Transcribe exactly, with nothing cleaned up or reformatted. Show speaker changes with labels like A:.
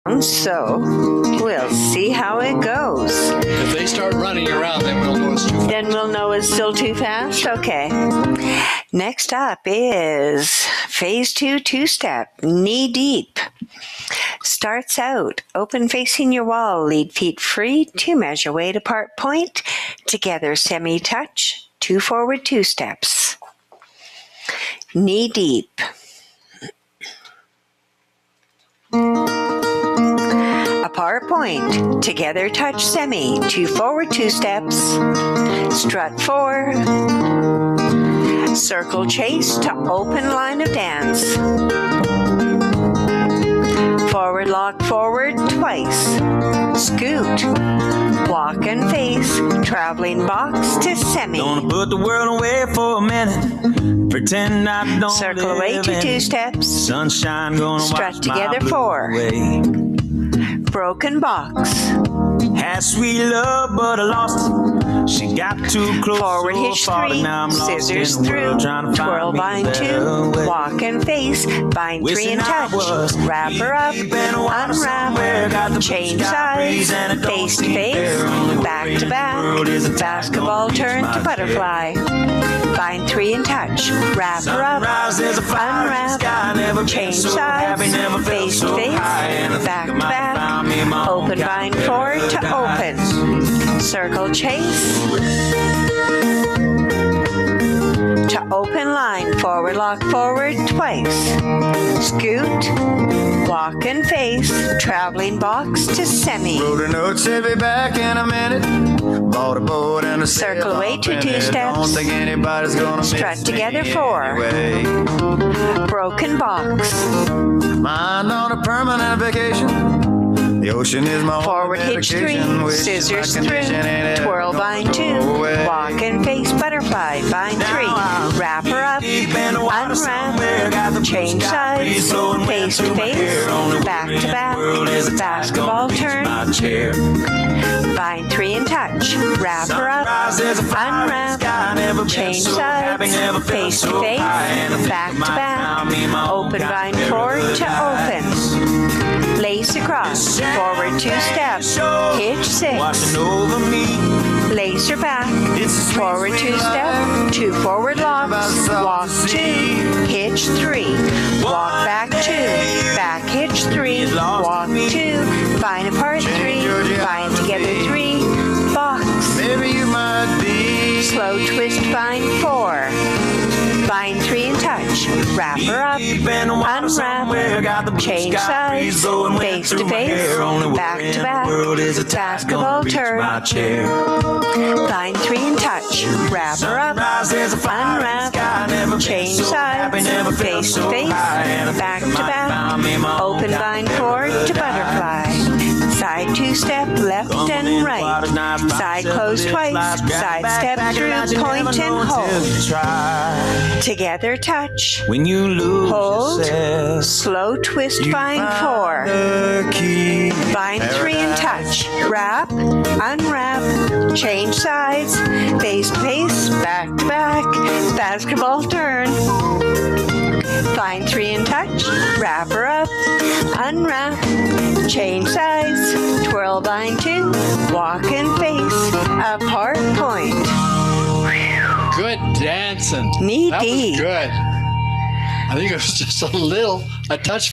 A: So we'll see how it goes.
B: If they start running around, then we'll know it's too fast.
A: Then we'll know it's still too fast? Okay. Next up is phase two, two-step, knee deep. Starts out, open facing your wall, lead feet free, two measure weight apart point, together semi-touch, two forward, two steps. Knee deep. Apart point, together touch semi, two forward, two steps, strut four, circle chase to open line of dance, forward lock forward twice, scoot, walk and face, traveling box to semi.
C: Gonna put the world away for a minute, pretend I don't
A: circle
C: live
A: away to
C: in
A: two steps,
C: sunshine gonna
A: strut
C: wash my
A: together
C: blues
A: four,
C: away.
A: broken box,
C: Had sweet love but I lost it. She got too close,
A: forward
C: so
A: hitch
C: far,
A: three,
C: now I'm lost
A: scissors
C: in the
A: through,
C: world, trying to
A: twirl
C: find me
A: bind
C: a better
A: two,
C: way.
A: walk and face, bind three
C: Wishing
A: and
C: I
A: touch,
C: was
A: wrap her up,
C: deep in the water somewhere, got
A: unwrap,
C: the
A: change
C: blue sky breeze
A: sides,
C: and it don't
A: face to
C: seem
A: face,
C: fair. Only
A: back
C: worry
A: to
C: in the
A: back,
C: world is a tide
A: basketball
C: gonna
A: turn
C: reach
A: to
C: my
A: butterfly, bind three and touch, wrap her up,
C: Sunrise, there's a fire in the sky, never
A: unwrap,
C: been
A: change
C: so happy,
A: sides,
C: never felt
A: face to
C: so
A: face,
C: high, and I think
A: back
C: I
A: to
C: might have found me my
A: back,
C: own
A: open
C: kind
A: bind
C: of
A: four to
C: paradise.
A: open, circle chase, to open line, forward lock forward twice, scoot, walk and face, traveling box to semi,
D: Wrote a note, said be back in a minute. Bought a boat and a
A: circle
D: sail
A: away
D: off
A: to
D: in
A: two
D: it.
A: steps,
D: Don't think anybody's gonna
A: strut
D: miss
A: together
D: me
A: four,
D: anyway.
A: broken box,
D: Mind on a permanent vacation. The ocean is my
A: forward
D: only
A: hitch three,
D: medication. Wish
A: scissors
D: my
A: through,
D: condition ain't ever
A: twirl
D: gonna
A: bind two,
D: go away.
A: walk and face butterfly, bind three, wrap her up, unwrap, change sides, face to face, back to back, basketball turn, bind three and touch, wrap her up, unwrap, change sides, face to face, back to back, open bind four to open, lace across, forward two steps, hitch six,
C: Watching over me,
A: lace her back, forward two step, two forward locks, walk two, hitch three, walk back two, back hitch three, walk two, bind apart three, bind together three, box,
D: Maybe you might be
A: slow twist bind four, bind three and touch, wrap her up, unwrap, change sides, face to face, back to back, basketball turn, bind three and touch, wrap her up, unwrap, change sides, face to face, back to back, open bind four to butterfly, side two step, left and right, side close twice, side step through, point and hold, together touch,
C: when you lose
A: hold,
C: yourself,
A: slow twist bind four,
D: the key.
A: bind three and touch, wrap, unwrap, change sides, face to face, back to back, basketball turn, bind three and touch, wrap her up, unwrap, change sides, twirl bind two, walk and face, apart point,
B: Good dancing.
A: knee
B: That
A: deep.
B: was good. I think it was just a little, a touch